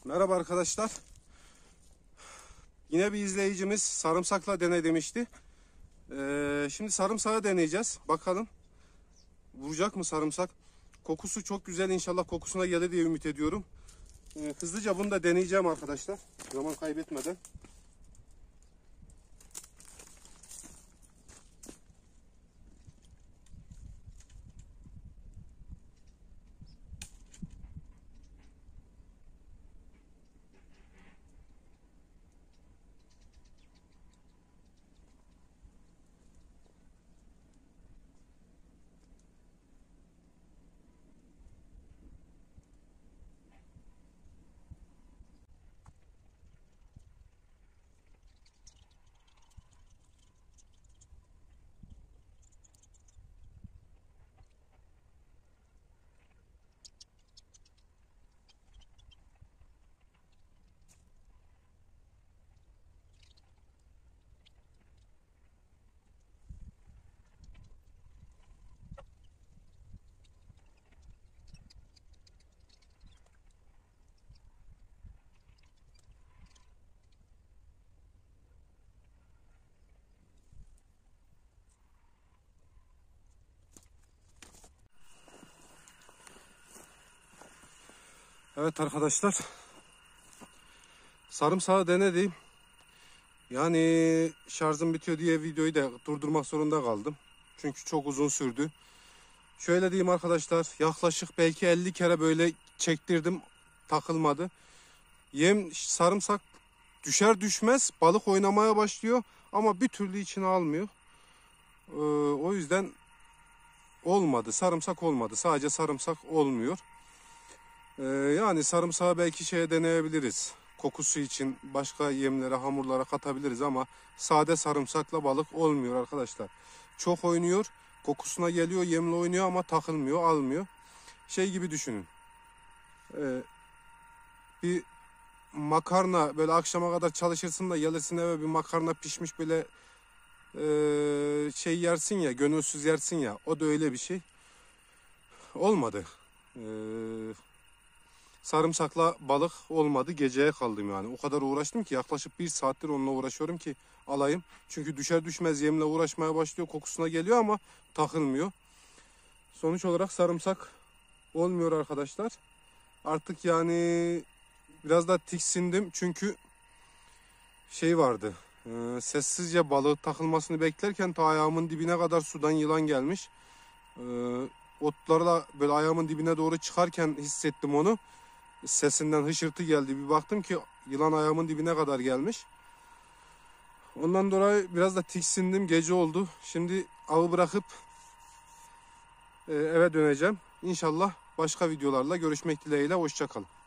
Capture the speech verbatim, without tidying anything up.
Merhaba arkadaşlar. Yine bir izleyicimiz sarımsakla dene demişti. Ee, şimdi sarımsağı deneyeceğiz. Bakalım vuracak mı sarımsak? Kokusu çok güzel, inşallah kokusuna gelir diye ümit ediyorum. Ee, hızlıca bunu da deneyeceğim arkadaşlar. Zaman kaybetmeden. Evet arkadaşlar, sarımsağı denedim. Yani şarjım bitiyor diye videoyu da durdurmak zorunda kaldım. Çünkü çok uzun sürdü. Şöyle diyeyim arkadaşlar, yaklaşık belki elli kere böyle çektirdim, takılmadı. Yem sarımsak düşer düşmez balık oynamaya başlıyor ama bir türlü içine almıyor. Ee, o yüzden olmadı, sarımsak olmadı, sadece sarımsak olmuyor. Ee, yani sarımsağı belki şeye deneyebiliriz. Kokusu için başka yemlere, hamurlara katabiliriz ama sade sarımsakla balık olmuyor arkadaşlar. Çok oynuyor, kokusuna geliyor, yemle oynuyor ama takılmıyor, almıyor. Şey gibi düşünün. Ee, bir makarna, böyle akşama kadar çalışırsın da gelirsin eve bir makarna pişmiş böyle e, şey yersin ya, gönülsüz yersin ya. O da öyle bir şey. Olmadı. Ee, Sarımsakla balık olmadı, geceye kaldım yani. O kadar uğraştım ki yaklaşık bir saattir onunla uğraşıyorum ki alayım. Çünkü düşer düşmez yemle uğraşmaya başlıyor, kokusuna geliyor ama takılmıyor. Sonuç olarak sarımsak olmuyor arkadaşlar. Artık yani biraz da tiksindim çünkü şey vardı. E, sessizce balığı takılmasını beklerken ta ayağımın dibine kadar sudan yılan gelmiş. E, otlarla böyle ayağımın dibine doğru çıkarken hissettim onu. Sesinden hışırtı geldi. Bir baktım ki yılan ayağımın dibine kadar gelmiş. Ondan dolayı biraz da tiksindim. Gece oldu. Şimdi avı bırakıp e, eve döneceğim. İnşallah başka videolarla görüşmek dileğiyle. Hoşça kalın.